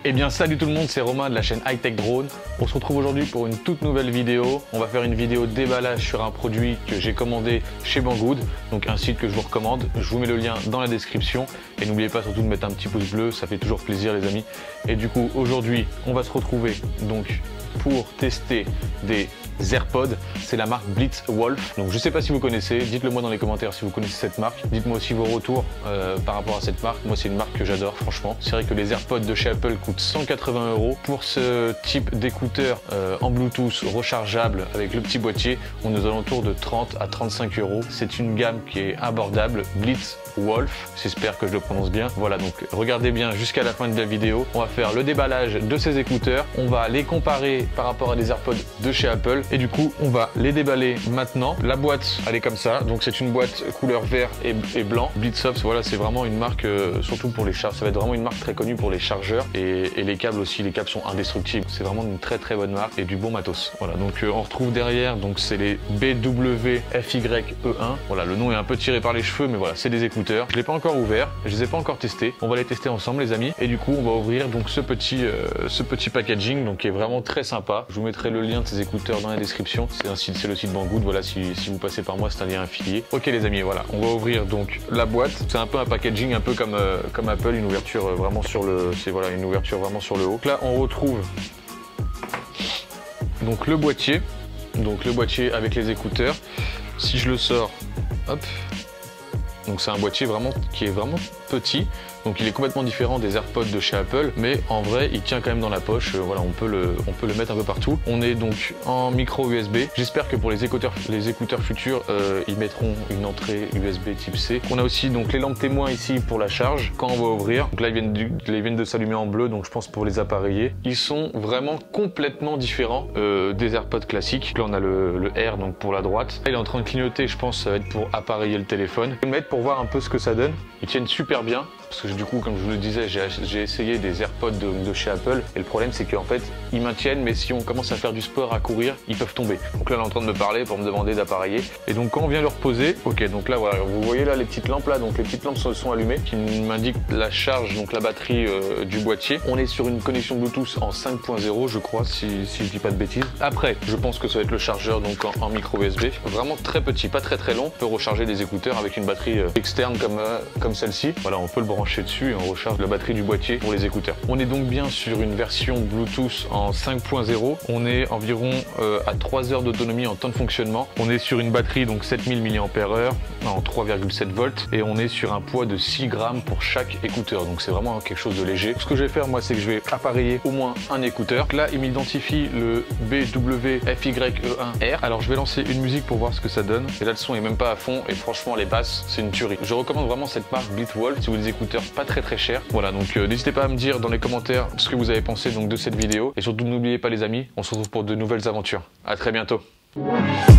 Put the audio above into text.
Eh bien salut tout le monde, c'est Romain de la chaîne High Tech Drone. On se retrouve aujourd'hui pour une toute nouvelle vidéo. On va faire une vidéo déballage sur un produit que j'ai commandé chez Banggood, donc un site que je vous recommande. Je vous mets le lien dans la description et n'oubliez pas surtout de mettre un petit pouce bleu, ça fait toujours plaisir les amis. Et du coup aujourd'hui on va se retrouver donc pour tester des AirPods, c'est la marque Blitzwolf. Donc je sais pas si vous connaissez, dites-le moi dans les commentaires si vous connaissez cette marque. Dites-moi aussi vos retours par rapport à cette marque. Moi c'est une marque que j'adore franchement. C'est vrai que les AirPods de chez Apple coûtent 180 €. Pour ce type d'écouteurs en Bluetooth rechargeable avec le petit boîtier, on est aux alentours de 30 à 35 €. C'est une gamme qui est abordable. Blitzwolf, j'espère que je le prononce bien. Voilà, donc regardez bien jusqu'à la fin de la vidéo. On va faire le déballage de ces écouteurs. On va les comparer par rapport à des AirPods de chez Apple. Et du coup, on va les déballer maintenant. La boîte, elle est comme ça. Donc, c'est une boîte couleur vert et blanc. Blitzwolf, voilà, c'est vraiment une marque, surtout pour les charges. Ça va être vraiment une marque très connue pour les chargeurs. Et les câbles aussi, les câbles sont indestructibles. C'est vraiment une très très bonne marque et du bon matos. Voilà, donc on retrouve derrière, donc c'est les BWFYE1. Voilà, le nom est un peu tiré par les cheveux, mais voilà, c'est des écouteurs. Je ne l'ai pas encore ouvert, je les ai pas encore testés. On va les tester ensemble, les amis. Et du coup, on va ouvrir donc ce petit packaging, donc qui est vraiment très sympa. Je vous mettrai le lien de ces écouteurs dans la description. C'est le site Banggood. Voilà, si vous passez par moi, c'est un lien affilié. Ok les amis, voilà, on va ouvrir donc la boîte. C'est un peu un packaging, un peu comme Apple, une ouverture vraiment sur le, une ouverture vraiment sur le haut. Donc là, on retrouve donc le boîtier avec les écouteurs. Si je le sors, hop. Donc c'est un boîtier qui est vraiment petit, donc il est complètement différent des AirPods de chez Apple, mais en vrai il tient quand même dans la poche. Voilà, on peut le mettre un peu partout. On est donc en micro USB. J'espère que pour les écouteurs futurs, ils mettront une entrée USB type C. On a aussi donc les lampes témoins ici pour la charge quand on va ouvrir. Donc là ils viennent de s'allumer en bleu, donc je pense pour les appareiller. Ils sont vraiment complètement différents des AirPods classiques. Là on a le R donc pour la droite. Là, il est en train de clignoter, je pense que ça va être pour appareiller le téléphone. Je vais le mettre pour voir un peu ce que ça donne. Ils tiennent super bien parce que du coup, comme je vous le disais, j'ai essayé des AirPods de chez Apple et le problème c'est qu'en fait ils maintiennent, mais si on commence à faire du sport, à courir, ils peuvent tomber. Donc là elle est en train de me parler pour me demander d'appareiller, et donc quand on vient le reposer, ok, donc là voilà, vous voyez là les petites lampes là, donc les petites lampes sont allumées qui m'indiquent la charge, donc la batterie du boîtier. On est sur une connexion Bluetooth en 5.0 je crois, si je dis pas de bêtises. Après je pense que ça va être le chargeur donc en micro USB, vraiment très petit, pas très long. On peut recharger des écouteurs avec une batterie externe comme celle-ci. Voilà, on peut le brancher dessus et on recharge la batterie du boîtier pour les écouteurs. On est donc bien sur une version Bluetooth en 5.0. On est environ à 3 heures d'autonomie en temps de fonctionnement. On est sur une batterie donc 7000 mAh en 3,7 volts et on est sur un poids de 6 grammes pour chaque écouteur. Donc c'est vraiment quelque chose de léger. Ce que je vais faire moi, c'est que je vais appareiller au moins un écouteur. Donc là, il m'identifie le BWFYE1R. Alors je vais lancer une musique pour voir ce que ça donne. Et là, le son est même pas à fond et franchement les basses, c'est une tuerie. Je recommande vraiment cette marque Blitzwolf si vous voulez des écouteurs pas très chers. Voilà, donc n'hésitez pas à me dire dans les commentaires ce que vous avez pensé donc de cette vidéo et surtout n'oubliez pas les amis, on se retrouve pour de nouvelles aventures. À très bientôt.